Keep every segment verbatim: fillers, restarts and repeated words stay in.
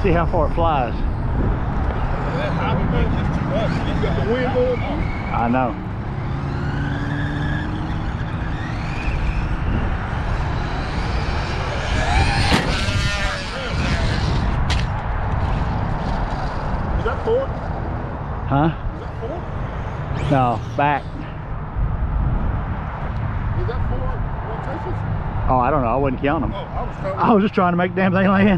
see how far it flies. I know. Is that forward? Huh? Is that forward? No, back. Is that forward rotations? Oh, I don't know. I wasn't counting them. Oh, I was trying to... I was just trying to make the damn thing land.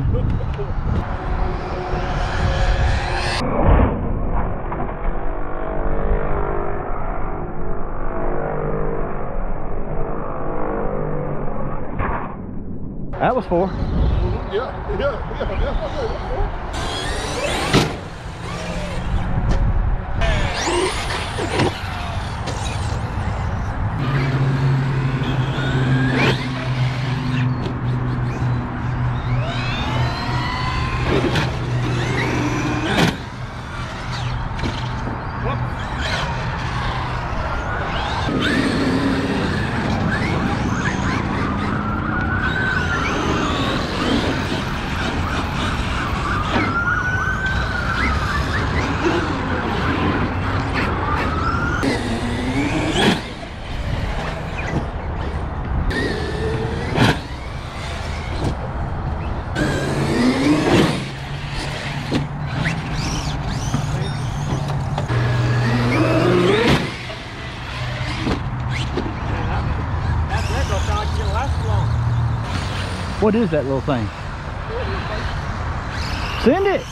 That was four. Yeah, yeah, yeah, yeah. yeah. What is that little thing? Send it.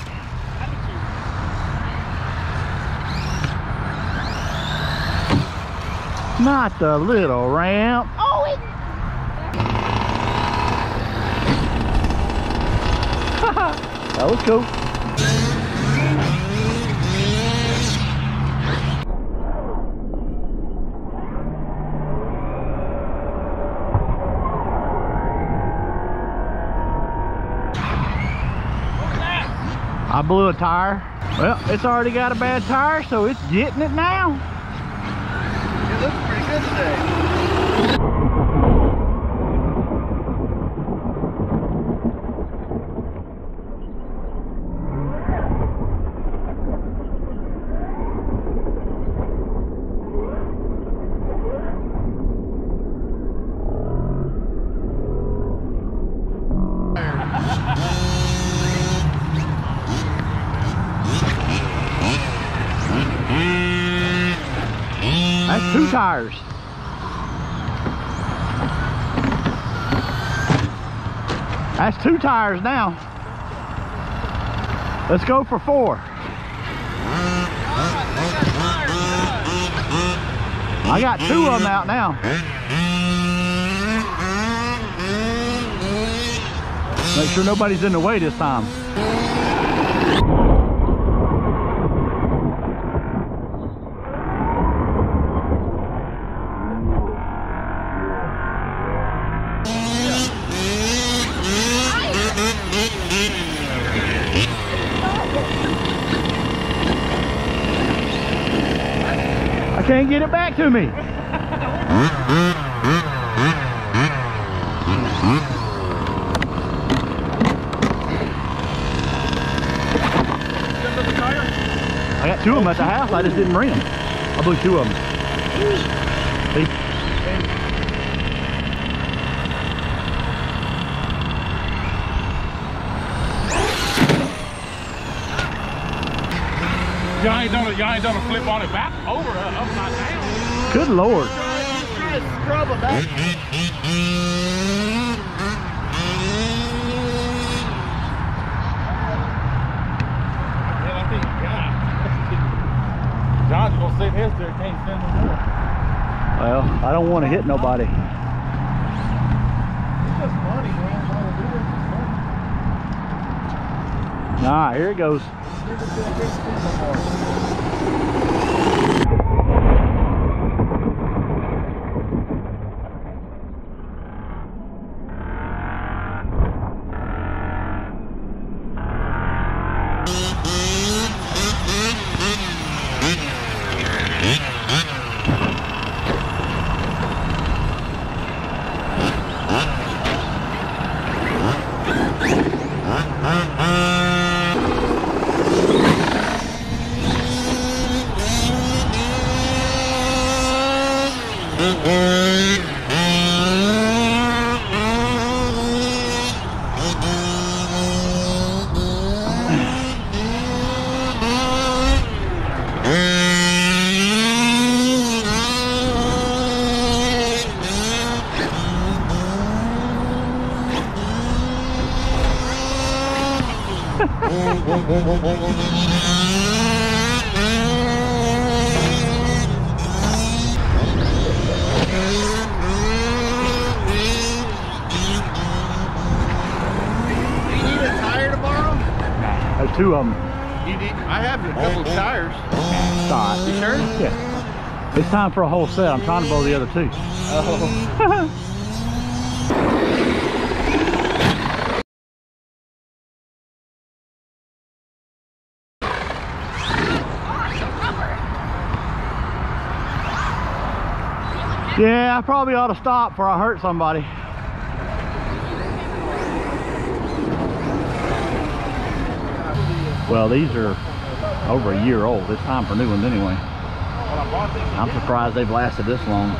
Not the little ramp. Oh, it. That was cool. I blew a tire. Well, it's already got a bad tire, so it's getting it now. It looks pretty good today. That's two tires. That's two tires now. Let's go for four. I got two of them out now. Make sure nobody's in the way this time. I can't get it back to me. I got two of them at the house. I just didn't bring them. I blew two of them. See? Y'all ain't done a, y'all ain't done a flip on it back over, uh, upside down. Good Lord. Try to scrub it back. Yeah, I think, God. John's gonna sit his there, can't send no more. Well, I don't want to hit nobody. It's just money, man. All it is is money. All right, here it goes. Never been a big thing no more. There's two of them. You need, I have a couple of tires. Stop. You sure? Yeah. It's time for a whole set. I'm trying to blow the other two. Oh. Yeah, I probably ought to stop before I hurt somebody. Well, these are over a year old. It's time for new ones anyway. I'm surprised they've lasted this long.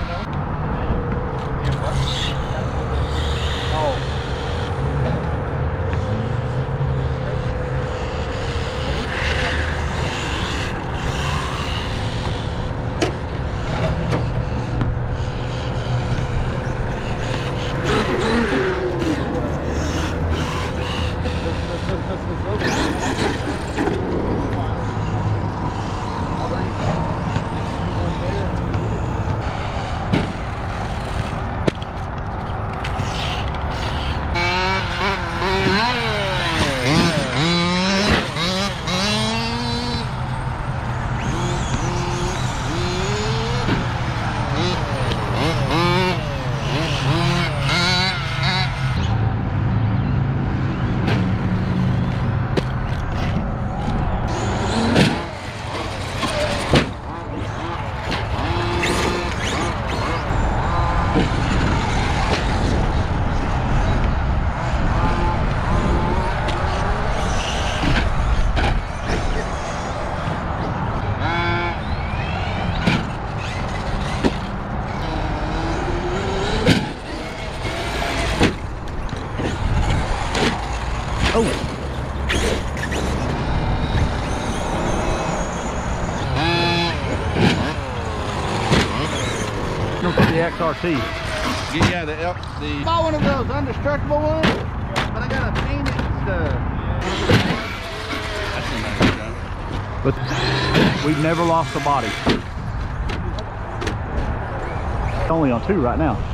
The X R T. Yeah, yeah, the L, the. I bought one of those indestructible ones, but I gotta paint it and stuff. But we've never lost a body. It's only on two right now.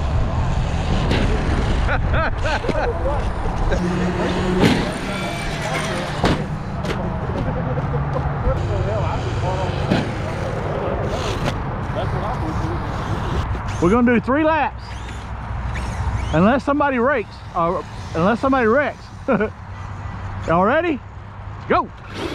We're gonna do three laps, unless somebody rakes, or unless somebody wrecks. Y'all ready? Go!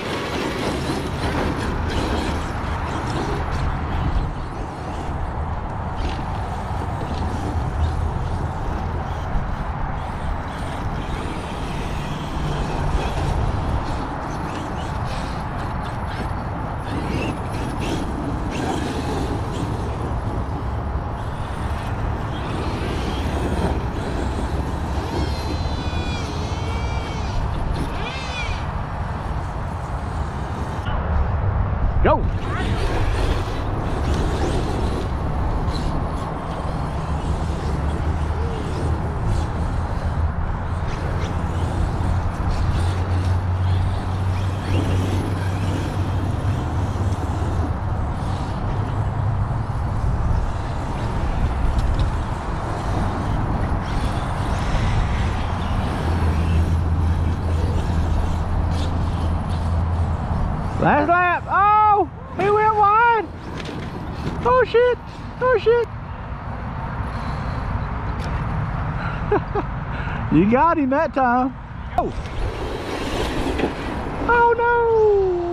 Go! Last lap. Oh, he went wide. Oh shit. Oh shit. You got him that time. Oh. Oh no.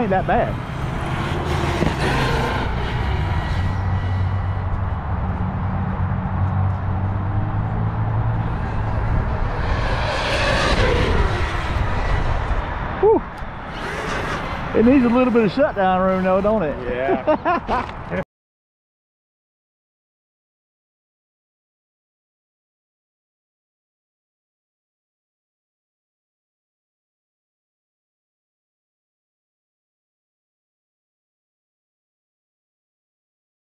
ain't that bad. Whew. It needs a little bit of shutdown room though, don't it? Yeah.